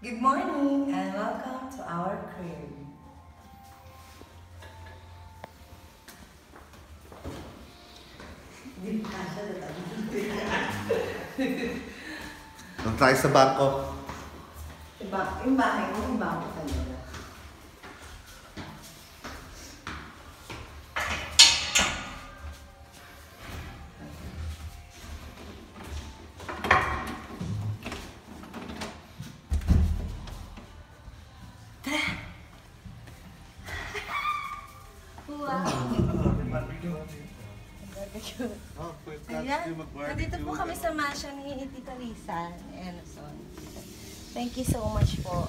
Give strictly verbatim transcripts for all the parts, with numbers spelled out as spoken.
Good morning and welcome to our crib. Hindi pa kasha na tayo. Doon tayo sa bangko. Iba, yung bahay mo, yung bangko talaga. Ayan, nandito po kami sa mansion ni Tita Lisa ni Emerson. Thank you so much po.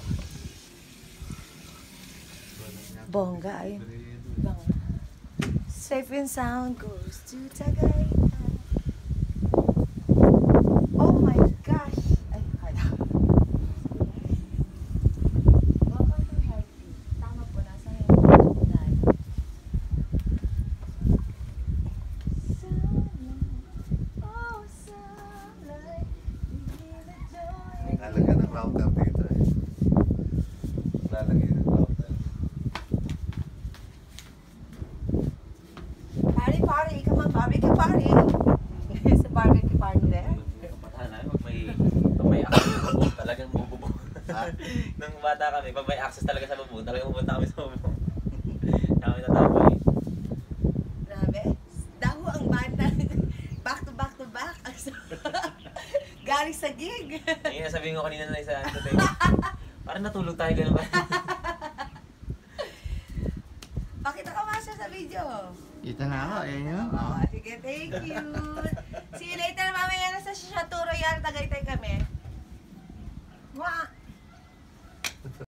Bongga ay. Bongga. Safe and sound goes to Tagaytay. Oh my gosh! Ay, kala. Welcome to Haiti. Tama po, nasa yung dahil. Lalagyan ng router dito eh. Lalagyan ng router. Party, party! Come on, barbecue party! Sa barbecue party there? Patahan namin, pag may, pag may access, talagang bububong. Nung bata kami, pag may access talaga sa bubong, talagang pupunta kami sa bubong. Kami natapoy. Grabe. Daho ang banda. Back to back to back. Galing sa gig. Ngayon nasabihin ko kanina na isa, ano tayo. Parang natulog tayo gano'n ba? Pakita ka Masha sa video. Kita na ako, eh, yun. Oh, sige, thank you. See you later mamaya na sa Chateau Royal, Tagaytay